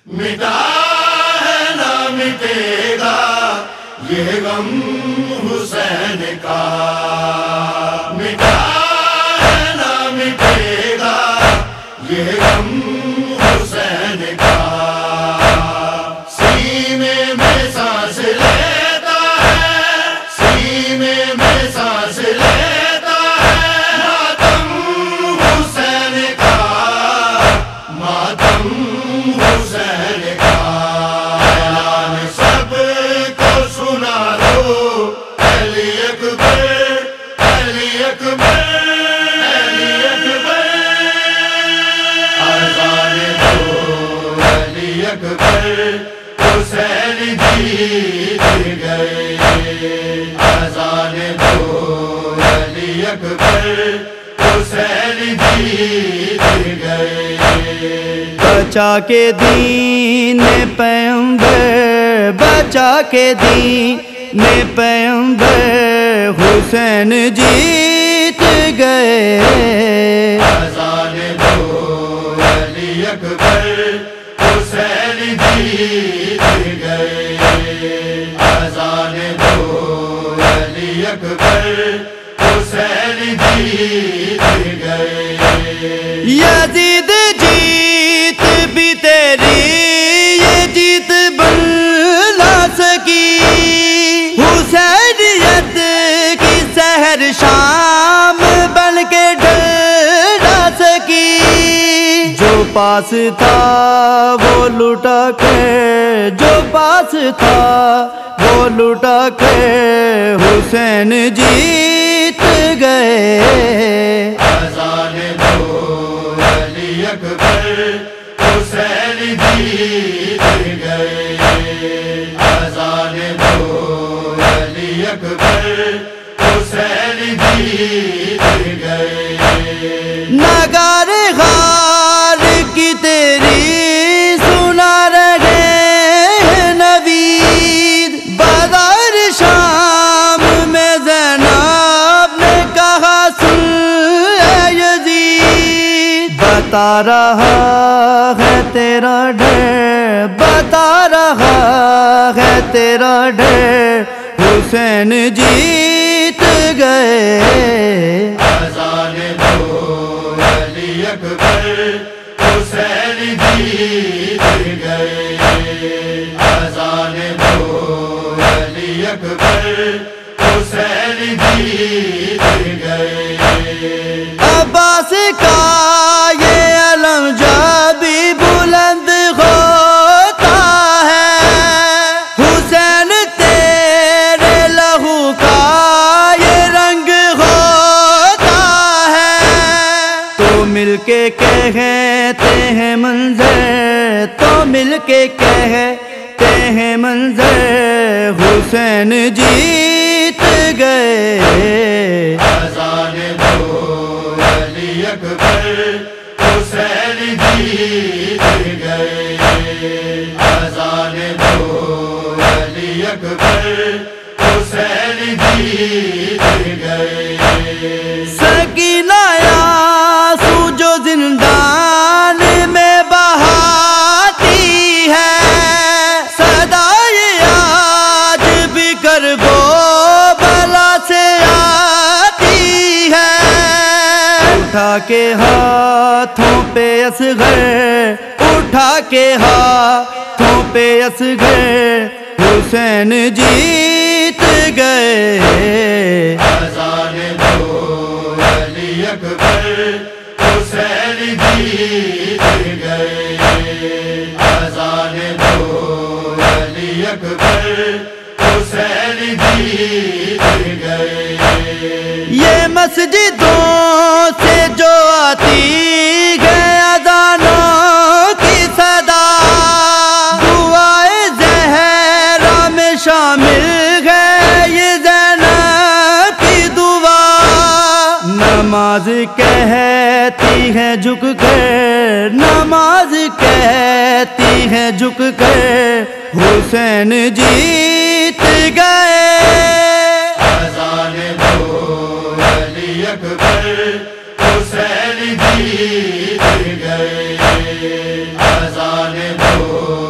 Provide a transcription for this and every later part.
مٹا ہے نہ مٹے گا یہ غم حسین کا، مٹا ہے نہ مٹے گا یہ غم حسین کا، سینے میں سانس لیتا ہے، سینے میں سانس لیتا ہے ماتم حسین کا، ماتم حسین کا، اعلان سب کو سنا دو، علی اکبر علی اکبر علی اکبر، اذان دو علی اکبر حسین جیت گئے، اذان دو علی اکبر حسین جیت گئے، بچا کے دین پیغمبر، بچا کے دین پیغمبر حسین جیت گئے، اذان دو علی اکبر حسین جیت گئے، اذان دو علی اکبر حسین جیت گئے، یزید جیت بھی تیری یہ جیت بلا سکی، حسینیت کی سحر شام بن کے ڈرا سکی، جو پاس تھا وہ لٹا کے، جو پاس تھا وہ لٹا کے حسین جیت گئے، اذان دو علی اکبر حسین جیت گئے، اذان دو علی اکبر حسین جیت گئے، نگار غار کی تیری سنا رہے ہیں نوید، بازار شام میں زینب نے کہا سن اے یزید، بتا رہا ہے تیرا ڈر، بتا رہا ہے تیرا ڈر حسین جیت گئے، اذان دو علی اکبر حسین جیت گئے، اذان دو علی اکبر حسین جیت گئے، عباس کا یہ علم جب بھی بلند ہوتا ہے، حسین تیرے لہو کا یہ رنگ ہوتا ہے، تو مل کے کہتے ہیں منظر، تو مل کے کہتے ہیں منظر حسین جیت گئے، اذان دو علی اکبر حسین جیت گئے، اذان دو علی اکبر حسین جیت گئے، سکینہ آنسو جو زندان میں بہاتی ہے، صدائے آج بھی کربو بلا سے آتی ہے، اٹھا کے ہاتھوں پہ اصغر، اٹھا کے ہاتھوں پہ اصغر حسین جیت گئے، اذان دو علی اکبر حسین جیت گئے، اذان دو علی اکبر حسین جیت گئے، یہ مسجدوں سے جو آتی ہے اذانوں کی صدا، دعائے زہرا میں شامل ہے یہ زینب کی دعا، نماز کہتی ہے جھک کر، نماز کہتی ہے جھک کر حسین جیت گئے، اذان دو علی اکبر حسین جیت گئے، اذان دو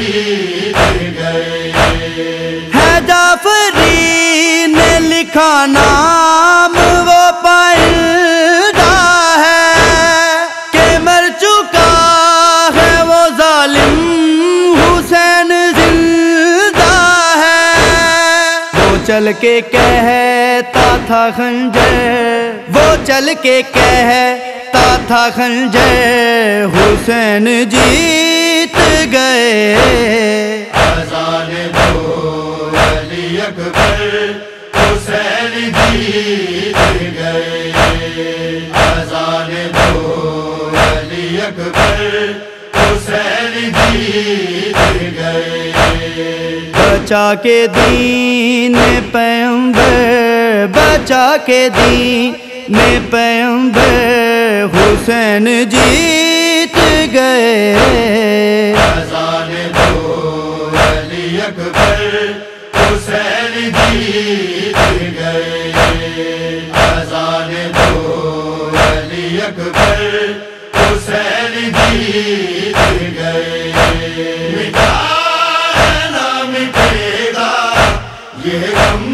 जीत गए। ہے جعفری نے لکھا نام وہ پائندہ ہے کہ مر چکا ہے وہ ظالم حسین زندہ ہے۔ وہ چل کے کہتا تھا خنجر، وہ چل کے کہتا تھا خنجر، حسین جیت گئے۔ اذان دو علی اکبر، حسین جیت گئے۔ اذان دو علی اکبر، حسین جیت گئے۔ بچا کے دین پیغمبر، بچا کے دین پیغمبر، حسین جیت گئے۔ اذان دو علی اکبر، حسین جیت گئے۔ اذان دو علی اکبر، حسین جیت گئے۔ مٹا نہ مٹے گا یہ غم